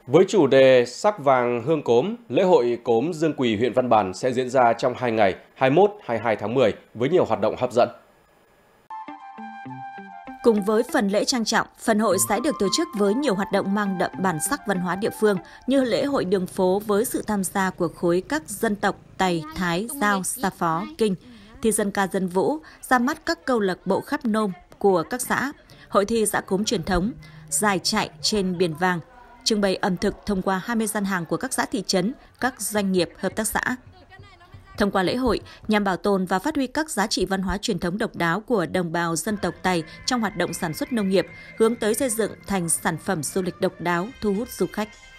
Với chủ đề Sắc vàng hương cốm, lễ hội cốm Dương Quỳ huyện Văn Bàn sẽ diễn ra trong 2 ngày 21-22 tháng 10 với nhiều hoạt động hấp dẫn. Cùng với phần lễ trang trọng, phần hội sẽ được tổ chức với nhiều hoạt động mang đậm bản sắc văn hóa địa phương như lễ hội đường phố với sự tham gia của khối các dân tộc Tày, Thái, Dao, Sa Phó, Kinh, thi dân ca dân vũ, ra mắt các câu lạc bộ khắp nôm của các xã, hội thi dã cốm truyền thống, giải chạy trên biển vàng, trưng bày ẩm thực thông qua 20 gian hàng của các xã thị trấn, các doanh nghiệp, hợp tác xã. Thông qua lễ hội, nhằm bảo tồn và phát huy các giá trị văn hóa truyền thống độc đáo của đồng bào dân tộc Tày trong hoạt động sản xuất nông nghiệp, hướng tới xây dựng thành sản phẩm du lịch độc đáo, thu hút du khách.